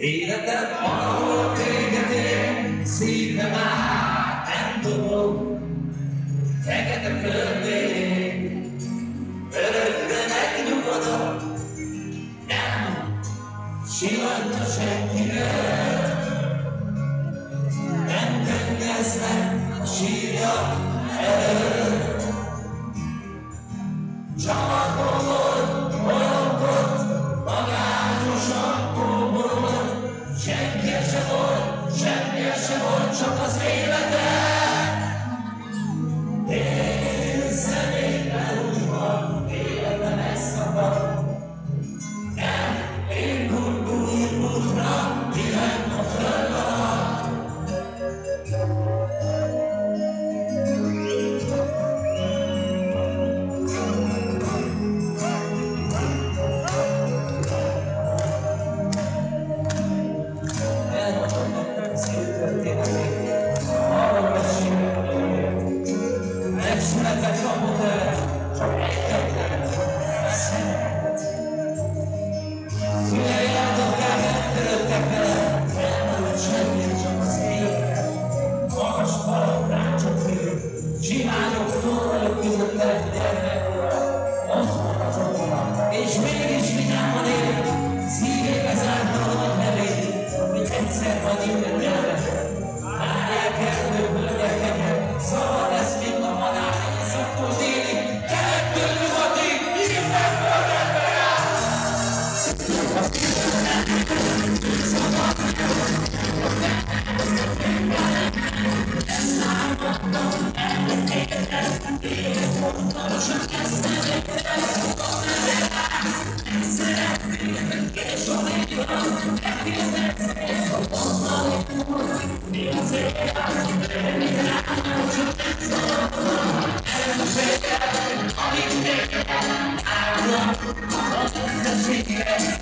Életem valahol véget ér, szívem áll, nem dobog, fekete földén, örökre megnyugodok, nem sivatna senkivel, nem könnyeznek a sírja előtt. Csavargott, bolyongott, magányosan kóborolt, senki se volt, semmi se volt, csak az élete. Érzelmékben úgy van, életem megszakadt. Nem, én gurgurra, pihen a föld alatt. Megszületett a modell, csak egyetlen szemet. Szülei áldották, eltöröttek vele, elmúlt semmi, csak az élet. Magas falak, rácsok fő, csimányok, torrajok között lett gyermekkora. Ott van az otthona, és mégis vigyában él, szívébe zárta a nagy nevét, hogy egyszer majd ünnetelve. Várják erdők, völgyeket, szabad lesz még a madár, szakkos délig, kelettől nyugatig, minden földekbe jár! Ezt látottam, elmondtam, én mondtam, csak ezt nem értem, szeretném, és a végül, elkészített, és a mondani, mi az élet, mi ránom, csak ezt mondom, elmondom, amit még állom, az összességet,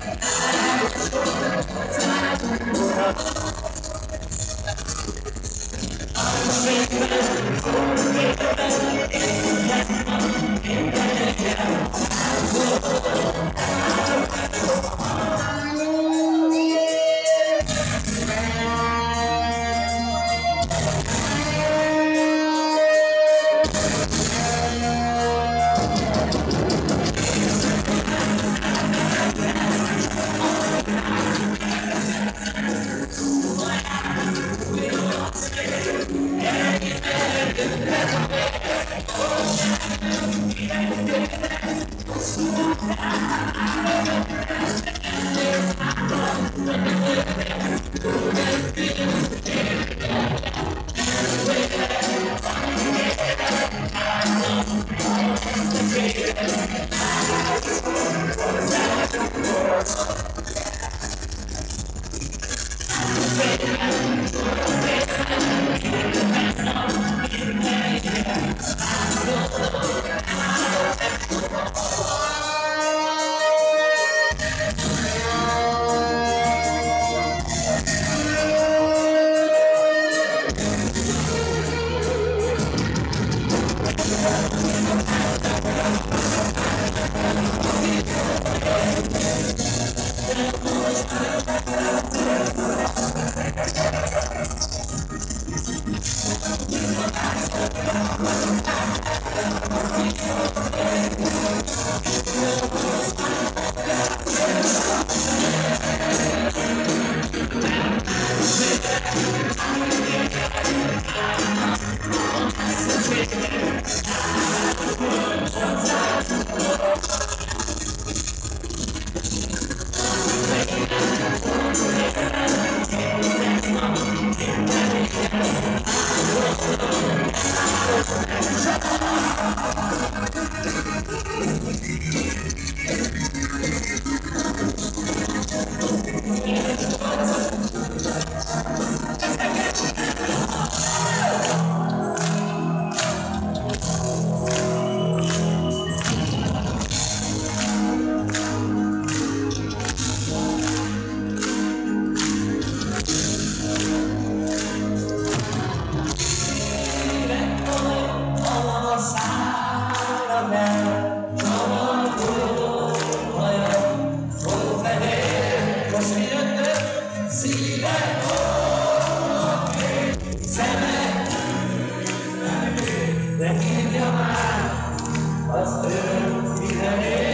már, az örök 11